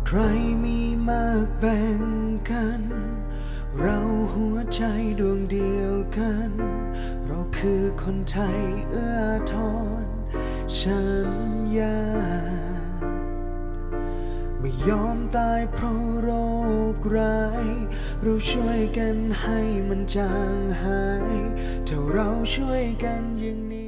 ใครมีมากแบ่งกันเราหัวใจดวงเดียวกันเราคือคนไทยเอื้อทอนสัญญาไม่ยอมตายเพราะโรคร้ายเราช่วยกันให้มันจางหายถ้าเราช่วยกันอย่างนี้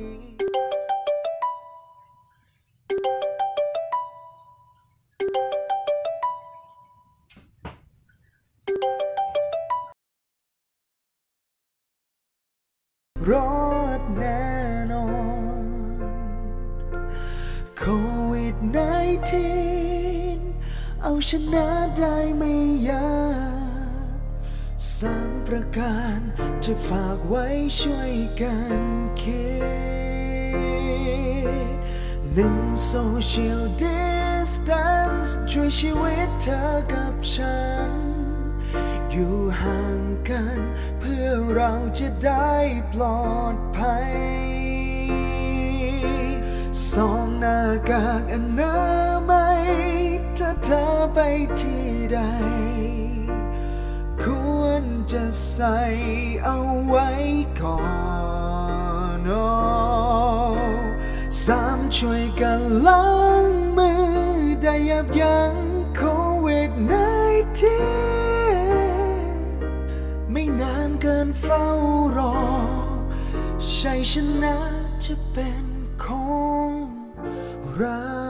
รอดแน่นอนโควิด-19 เอาชนะได้ไม่ยาก3 ประการจะฝากไว้ช่วยกันคิด1 Social Distance ช่วยชีวิตเธอกับฉันอยู่ห่างกันเพื่อเราจะได้ปลอดภัย2 หน้ากากอนามัยถ้าเธอไปที่ใดควรจะใส่เอาไว้ก่อน3 ช่วยกันล้างมือได้ยับยั้งโควิด-19ไม่นานเกินเฝ้ารอชัยชนะจะเป็นของเรา